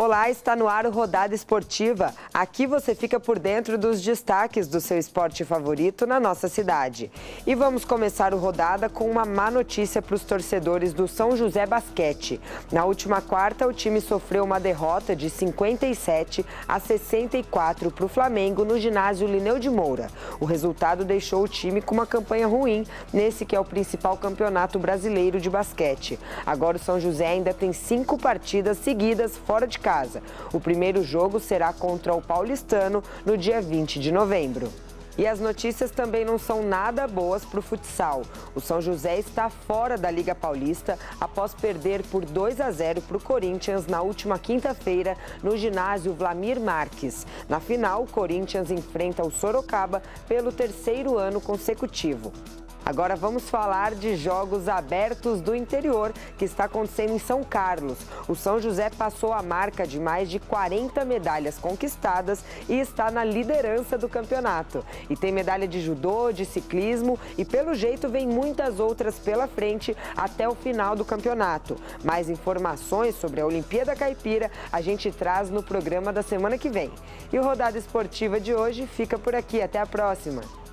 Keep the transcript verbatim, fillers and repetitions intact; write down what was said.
Olá, está no ar o Rodada Esportiva. Aqui você fica por dentro dos destaques do seu esporte favorito na nossa cidade. E vamos começar o Rodada com uma má notícia para os torcedores do São José Basquete. Na última quarta, o time sofreu uma derrota de cinquenta e sete a sessenta e quatro para o Flamengo no ginásio Lineu de Moura. O resultado deixou o time com uma campanha ruim nesse que é o principal campeonato brasileiro de basquete. Agora o São José ainda tem cinco partidas seguidas fora de casa. O primeiro jogo será contra o Paulistano no dia vinte de novembro. E as notícias também não são nada boas para o futsal. O São José está fora da Liga Paulista após perder por dois a zero para o Corinthians na última quinta-feira no ginásio Vlamir Marques. Na final, o Corinthians enfrenta o Sorocaba pelo terceiro ano consecutivo. Agora vamos falar de jogos abertos do interior que está acontecendo em São Carlos. O São José passou a marca de mais de quarenta medalhas conquistadas e está na liderança do campeonato. E tem medalha de judô, de ciclismo e pelo jeito vem muitas outras pela frente até o final do campeonato. Mais informações sobre a Olimpíada Caipira a gente traz no programa da semana que vem. E o Rodada Esportiva de hoje fica por aqui. Até a próxima!